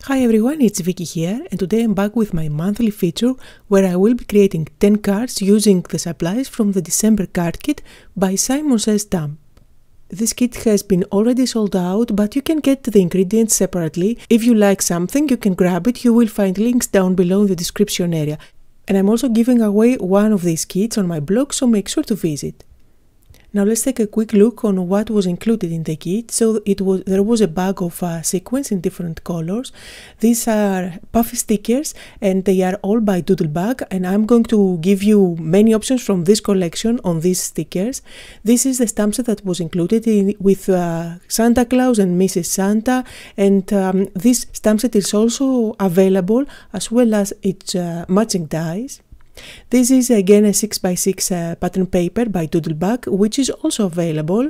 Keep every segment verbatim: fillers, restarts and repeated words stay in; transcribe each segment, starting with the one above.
Hi everyone, it's Vicky here, and today I'm back with my monthly feature where I will be creating ten cards using the supplies from the December card kit by Simon Says Stamp. This kit has been already sold out, but you can get the ingredients separately. If you like something, you can grab it. You will find links down below in the description area. And I'm also giving away one of these kits on my blog, so make sure to visit. Now let's take a quick look on what was included in the kit. So it was there was a bag of uh, sequins in different colors. These are puffy stickers and they are all by Doodlebug, and I'm going to give you many options from this collection on these stickers. This is the stamp set that was included in, with uh, Santa Claus and Missus Santa, and um, this stamp set is also available as well as its uh, matching dies. This is again a six by six uh, pattern paper by Doodlebug, which is also available.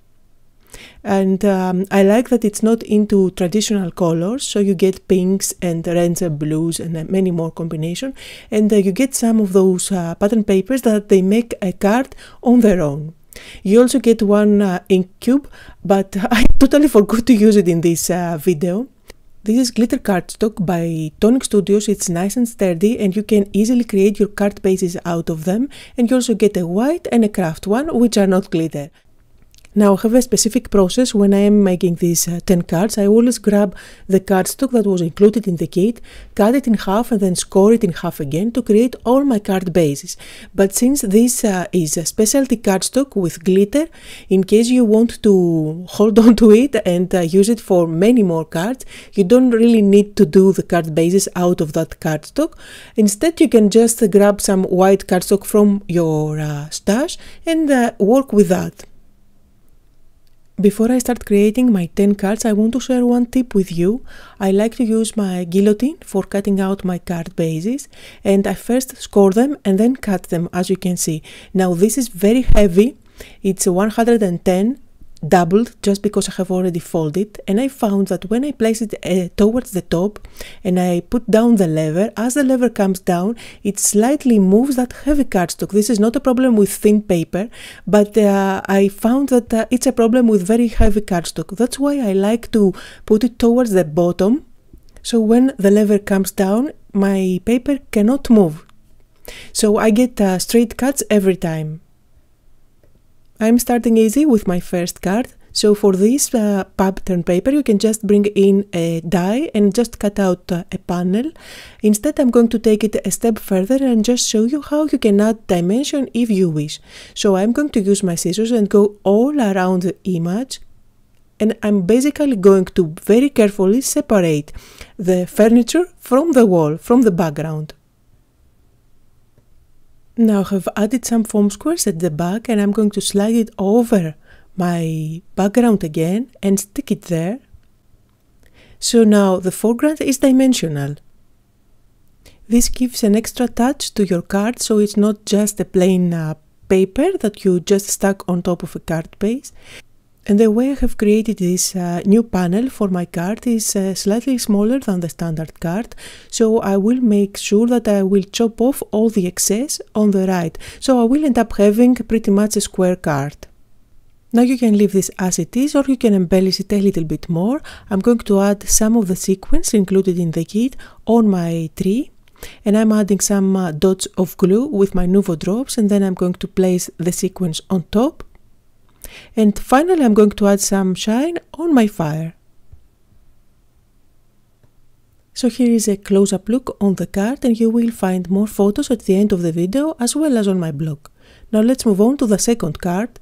And um, I like that it's not into traditional colors, so you get pinks and reds and blues and uh, many more combinations. And uh, you get some of those uh, pattern papers that they make a card on their own. You also get one uh, ink cube, but I totally forgot to use it in this uh, video. This is glitter cardstock by Tonic Studios. It's nice and sturdy and you can easily create your card bases out of them, and you also get a white and a craft one, which are not glitter. Now I have a specific process when I am making these uh, ten cards. I always grab the cardstock that was included in the kit, cut it in half and then score it in half again to create all my card bases. But since this uh, is a specialty cardstock with glitter, in case you want to hold on to it and uh, use it for many more cards, you don't really need to do the card bases out of that cardstock. Instead, you can just uh, grab some white cardstock from your uh, stash and uh, work with that. Before I start creating my ten cards, I want to share one tip with you. I like to use my guillotine for cutting out my card bases, and I first score them and then cut them, as you can see. Now this is very heavy. It's one hundred ten doubled just because I have already folded, and I found that when I place it uh, towards the top and I put down the lever, as the lever comes down, it slightly moves that heavy cardstock. This is not a problem with thin paper, but uh, I found that uh, it's a problem with very heavy cardstock. That's why I like to put it towards the bottom, so when the lever comes down, my paper cannot move. So I get uh, straight cuts every time. I'm starting easy with my first card, so for this uh, pattern paper you can just bring in a die and just cut out uh, a panel. Instead I'm going to take it a step further and just show you how you can add dimension if you wish. So I'm going to use my scissors and go all around the image, and I'm basically going to very carefully separate the furniture from the wall, from the background. Now I have added some foam squares at the back, and I'm going to slide it over my background again and stick it there. So now the foreground is dimensional. This gives an extra touch to your card, so it's not just a plain uh, paper that you just stuck on top of a card base. And the way I have created this uh, new panel for my card is uh, slightly smaller than the standard card, so I will make sure that I will chop off all the excess on the right, so I will end up having pretty much a square card. Now you can leave this as it is, or you can embellish it a little bit more. I'm going to add some of the sequins included in the kit on my tree, and I'm adding some uh, dots of glue with my Nuvo drops, and then I'm going to place the sequins on top. And finally I'm going to add some shine on my fire. So here is a close-up look on the card, and you will find more photos at the end of the video as well as on my blog. Now let's move on to the second card.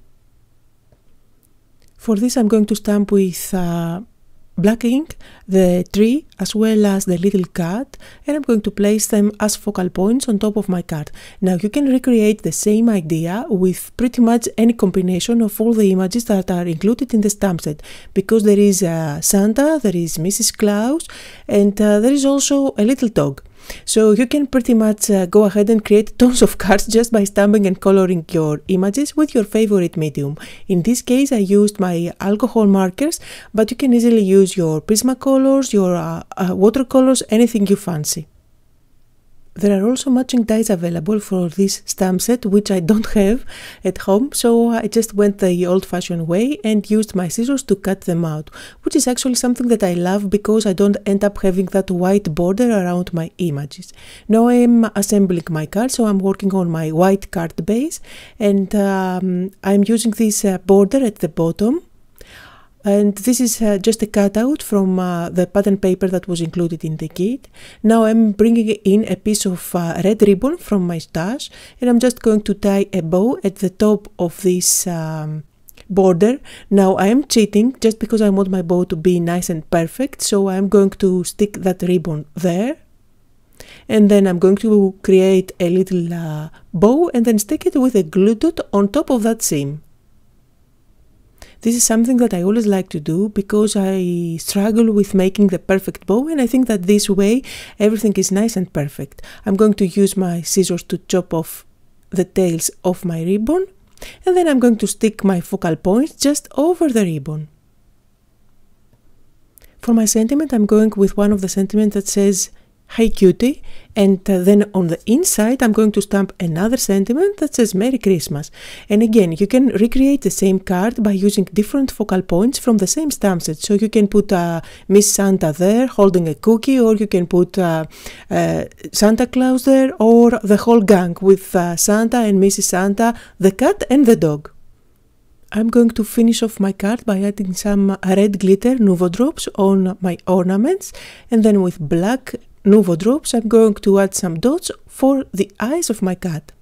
For this I'm going to stamp with uh, black ink the tree as well as the little cat, and I'm going to place them as focal points on top of my card. Now you can recreate the same idea with pretty much any combination of all the images that are included in the stamp set, because there is uh, Santa, there is Missus Claus, and uh, there is also a little dog. So you can pretty much uh, go ahead and create tons of cards just by stamping and coloring your images with your favorite medium. In this case I used my alcohol markers, but you can easily use your Prismacolors, your uh, uh, watercolors, anything you fancy. There are also matching dies available for this stamp set, which I don't have at home, so I just went the old-fashioned way and used my scissors to cut them out, which is actually something that I love because I don't end up having that white border around my images. Now I'm assembling my card, so I'm working on my white card base, and um, I'm using this uh, border at the bottom. And this is uh, just a cutout from uh, the pattern paper that was included in the kit. Now I'm bringing in a piece of uh, red ribbon from my stash, and I'm just going to tie a bow at the top of this um, border. Now I am cheating just because I want my bow to be nice and perfect, so I'm going to stick that ribbon there. And then I'm going to create a little uh, bow and then stick it with a glue dot on top of that seam. This is something that I always like to do because I struggle with making the perfect bow, and I think that this way everything is nice and perfect. I'm going to use my scissors to chop off the tails of my ribbon, and then I'm going to stick my focal points just over the ribbon. For my sentiment, I'm going with one of the sentiments that says "Hey cutie," and uh, then on the inside I'm going to stamp another sentiment that says "Merry Christmas." And again, you can recreate the same card by using different focal points from the same stamp set. So you can put uh, Miss Santa there holding a cookie, or you can put uh, uh, Santa Claus there, or the whole gang with uh, Santa and Missus Santa, the cat and the dog. I'm going to finish off my card by adding some red glitter Nuvo drops on my ornaments, and then with black Nuvo drops I'm going to add some dots for the eyes of my cat.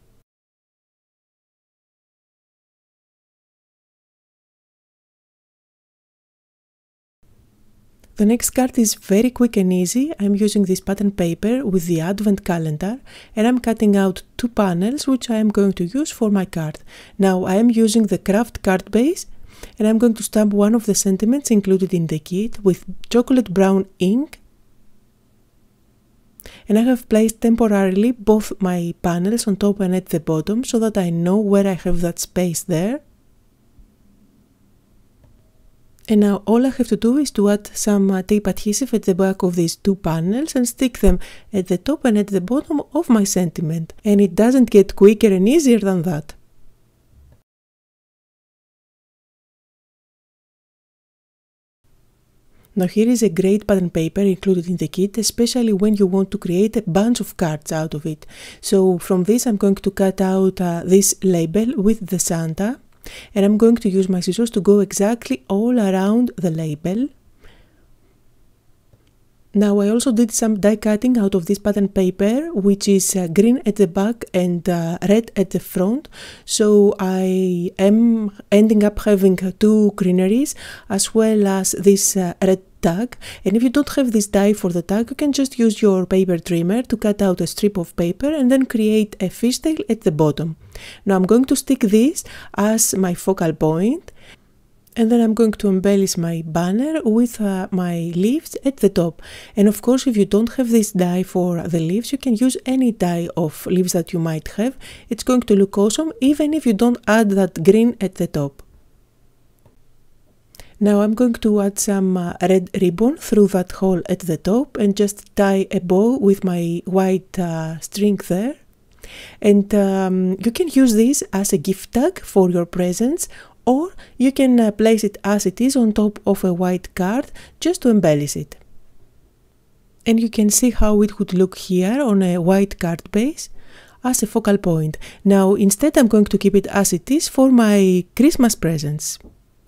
The next card is very quick and easy. I'm using this pattern paper with the advent calendar, and I'm cutting out two panels which I am going to use for my card. Now I am using the craft card base, and I'm going to stamp one of the sentiments included in the kit with chocolate brown ink. And I have placed temporarily both my panels on top and at the bottom so that I know where I have that space there. And now all I have to do is to add some uh, tape adhesive at the back of these two panels and stick them at the top and at the bottom of my sentiment. And it doesn't get quicker and easier than that. Now here is a great pattern paper included in the kit, especially when you want to create a bunch of cards out of it. So from this I'm going to cut out uh, this label with the Santa, and I'm going to use my scissors to go exactly all around the label. Now I also did some die cutting out of this pattern paper, which is uh, green at the back and uh, red at the front. So I am ending up having uh, two greeneries as well as this uh, red tag. And if you don't have this die for the tag, you can just use your paper trimmer to cut out a strip of paper and then create a fishtail at the bottom. Now I'm going to stick this as my focal point. And then I'm going to embellish my banner with uh, my leaves at the top. And of course, if you don't have this die for the leaves, you can use any die of leaves that you might have. It's going to look awesome, even if you don't add that green at the top. Now I'm going to add some uh, red ribbon through that hole at the top and just tie a bow with my white uh, string there. And um, you can use this as a gift tag for your presents, or you can uh, place it as it is on top of a white card just to embellish it. And you can see how it would look here on a white card base as a focal point. Now instead I'm going to keep it as it is for my Christmas presents.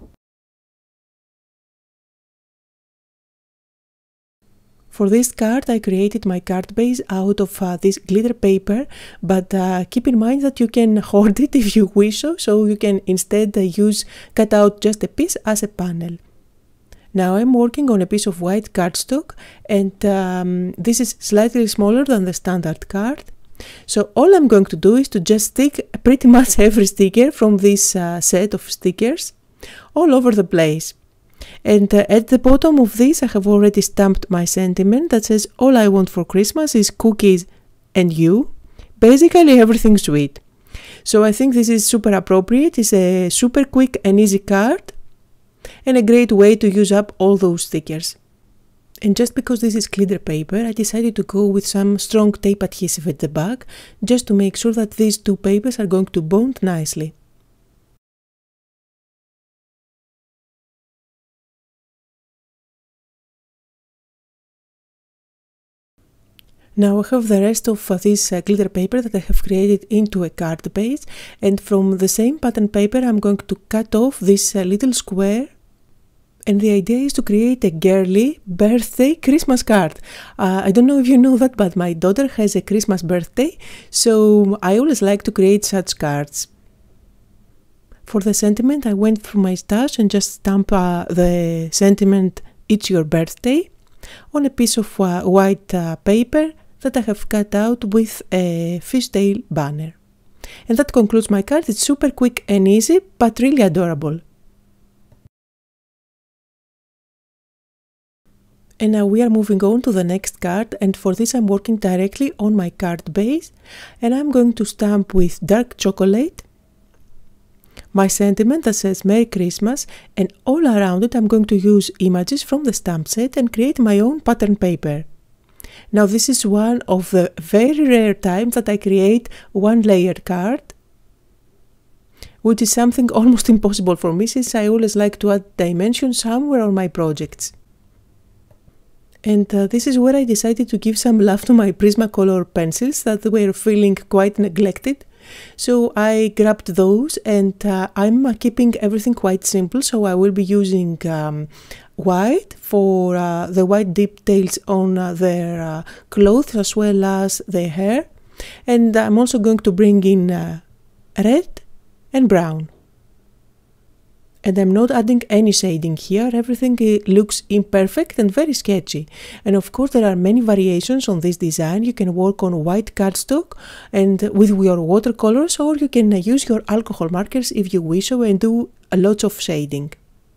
For this card I created my card base out of uh, this glitter paper, but uh, keep in mind that you can hoard it if you wish so, so you can instead uh, use cut out just a piece as a panel. Now I'm working on a piece of white cardstock, and um, this is slightly smaller than the standard card. So all I'm going to do is to just stick pretty much every sticker from this uh, set of stickers all over the place. And uh, at the bottom of this I have already stamped my sentiment that says all I want for Christmas is cookies and you. Basically everything sweet. So I think this is super appropriate. It's a super quick and easy card and a great way to use up all those stickers. And just because this is glitter paper, I decided to go with some strong tape adhesive at the back, just to make sure that these two papers are going to bond nicely. Now I have the rest of uh, this uh, glitter paper that I have created into a card base, and from the same pattern paper I'm going to cut off this uh, little square, and the idea is to create a girly birthday Christmas card. Uh, I don't know if you know that, but my daughter has a Christmas birthday, so I always like to create such cards. For the sentiment, I went through my stash and just stamped uh, the sentiment "It's your birthday" on a piece of uh, white uh, paper that I have cut out with a fishtail banner. And that concludes my card. It's super quick and easy, but really adorable. And now we are moving on to the next card, and for this I'm working directly on my card base, and I'm going to stamp with dark chocolate my sentiment that says Merry Christmas, and all around it I'm going to use images from the stamp set and create my own pattern paper. Now this is one of the very rare times that I create one layered card, which is something almost impossible for me since I always like to add dimension somewhere on my projects. And uh, this is where I decided to give some love to my Prismacolor pencils that were feeling quite neglected. So I grabbed those, and uh, I'm uh, keeping everything quite simple, so I will be using um, white for uh, the white details on uh, their uh, clothes as well as their hair, and I'm also going to bring in uh, red and brown. And I'm not adding any shading here, everything looks imperfect and very sketchy. And of course there are many variations on this design. You can work on white cardstock and with your watercolors, or you can use your alcohol markers if you wish so and do a lot of shading.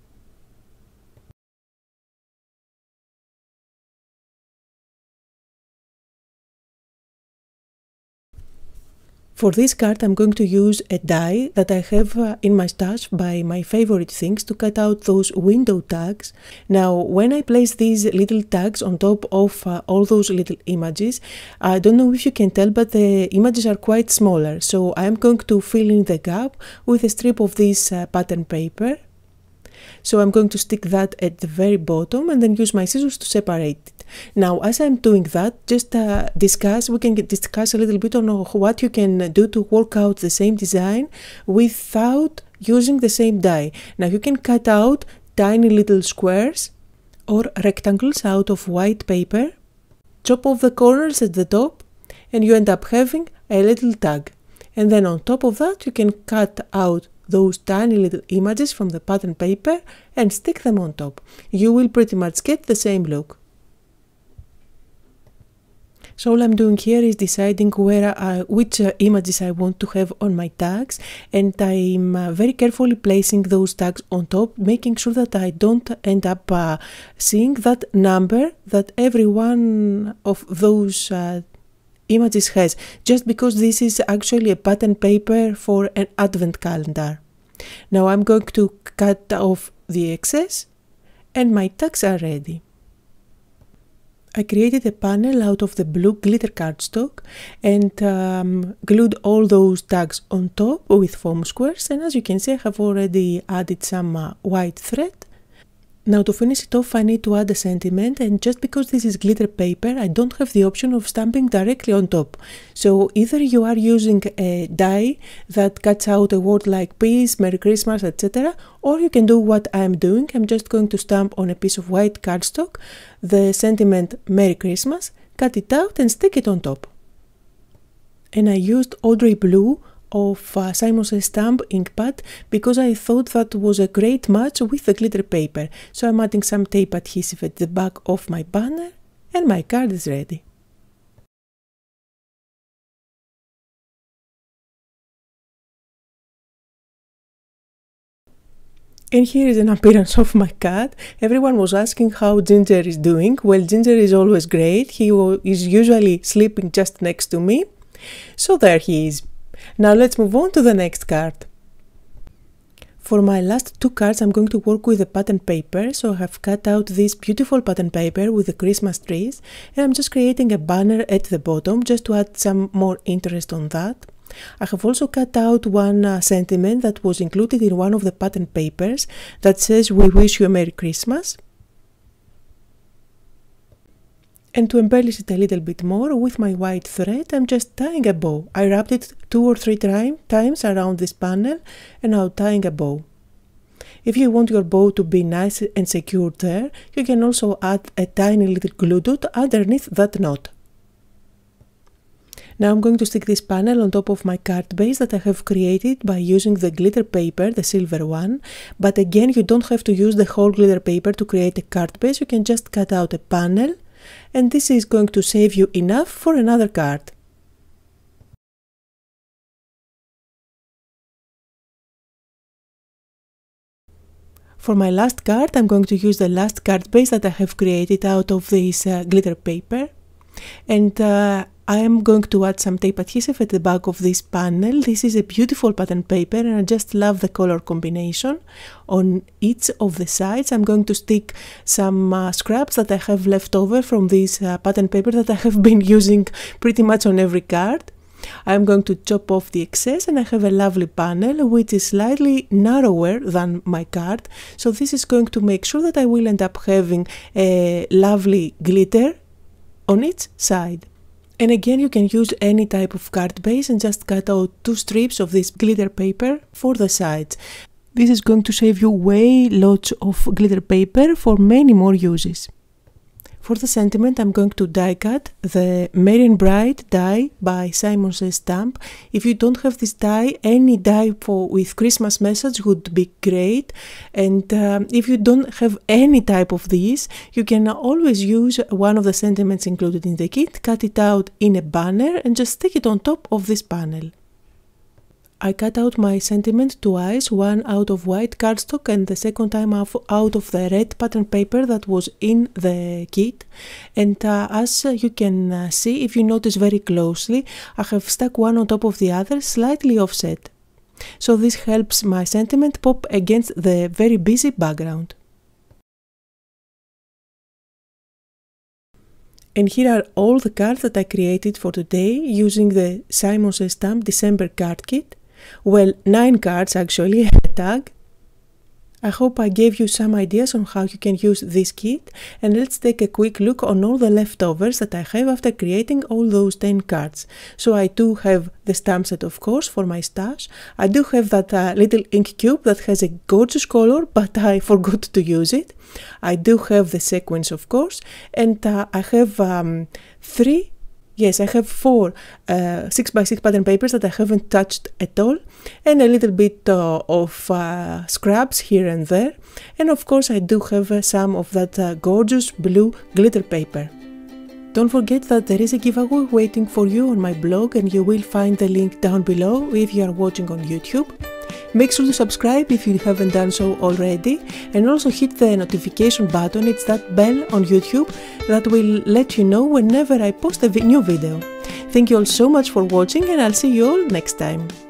For this card I'm going to use a die that I have uh, in my stash by my favorite things to cut out those window tags. Now when I place these little tags on top of uh, all those little images, I don't know if you can tell, but the images are quite smaller, so I'm going to fill in the gap with a strip of this uh, pattern paper. So I'm going to stick that at the very bottom and then use my scissors to separate it. Now as I'm doing that, just uh, discuss, we can discuss a little bit on what you can do to work out the same design without using the same die. Now you can cut out tiny little squares or rectangles out of white paper, chop off the corners at the top, and you end up having a little tag. And then on top of that you can cut out those tiny little images from the pattern paper and stick them on top. You will pretty much get the same look. So all I'm doing here is deciding where I, which uh, images I want to have on my tags, and I'm uh, very carefully placing those tags on top, making sure that I don't end up uh, seeing that number that every one of those uh, images has, just because this is actually a pattern paper for an advent calendar. Now I'm going to cut off the excess and my tags are ready. I created a panel out of the blue glitter cardstock and um, glued all those tags on top with foam squares, and as you can see I have already added some uh, white thread. Now to finish it off I need to add a sentiment, and just because this is glitter paper I don't have the option of stamping directly on top. So either you are using a die that cuts out a word like peace, Merry Christmas, et cetera, or you can do what I'm doing. I'm just going to stamp on a piece of white cardstock the sentiment Merry Christmas, cut it out and stick it on top. And I used Audrey Blue of uh, Simon Says Stamp ink pad because I thought that was a great match with the glitter paper. So I'm adding some tape adhesive at the back of my banner and my card is ready. And here is an appearance of my cat. Everyone was asking how Ginger is doing. Well, Ginger is always great. He is usually sleeping just next to me. So there he is. Now let's move on to the next card. For my last two cards I'm going to work with the pattern paper, so I have cut out this beautiful pattern paper with the Christmas trees and I'm just creating a banner at the bottom just to add some more interest on that. I have also cut out one uh, sentiment that was included in one of the pattern papers that says "We wish you a Merry Christmas." And to embellish it a little bit more, with my white thread I'm just tying a bow. I wrapped it two or three times around this panel and now tying a bow. If you want your bow to be nice and secure there, you can also add a tiny little glue dot underneath that knot. Now I'm going to stick this panel on top of my card base that I have created by using the glitter paper, the silver one. But again, you don't have to use the whole glitter paper to create a card base, you can just cut out a panel. And this is going to save you enough for another card. For my last card, I'm going to use the last card base that I have created out of this uh, glitter paper. And uh, I am going to add some tape adhesive at the back of this panel. This is a beautiful pattern paper and I just love the color combination. On each of the sides I'm going to stick some uh, scraps that I have left over from this uh, pattern paper that I have been using pretty much on every card. I'm going to chop off the excess and I have a lovely panel which is slightly narrower than my card. So this is going to make sure that I will end up having a lovely glitter on each side. And again, you can use any type of card base and just cut out two strips of this glitter paper for the sides. This is going to save you way lots of glitter paper for many more uses. For the sentiment, I'm going to die cut the Merry and Bright die by Simon Says Stamp. If you don't have this die, any die for with Christmas message would be great. And um, if you don't have any type of these, you can always use one of the sentiments included in the kit, cut it out in a banner and just stick it on top of this panel. I cut out my sentiment twice, one out of white cardstock and the second time out of the red pattern paper that was in the kit. And uh, as you can uh, see, if you notice very closely, I have stuck one on top of the other, slightly offset. So this helps my sentiment pop against the very busy background. And here are all the cards that I created for today using the Simon Says Stamp December card kit. Well, nine cards actually, a tag. I hope I gave you some ideas on how you can use this kit, and let's take a quick look on all the leftovers that I have after creating all those ten cards. So I do have the stamp set, of course, for my stash. I do have that uh, little ink cube that has a gorgeous color, but I forgot to use it. I do have the sequins, of course, and uh, I have um, three Yes, I have four uh, six by six pattern papers that I haven't touched at all, and a little bit uh, of uh, scraps here and there. And of course I do have uh, some of that uh, gorgeous blue glitter paper. Don't forget that there is a giveaway waiting for you on my blog, and you will find the link down below if you are watching on YouTube. Make sure to subscribe if you haven't done so already, and also hit the notification button. It's that bell on YouTube that will let you know whenever I post a new video. Thank you all so much for watching, and I'll see you all next time.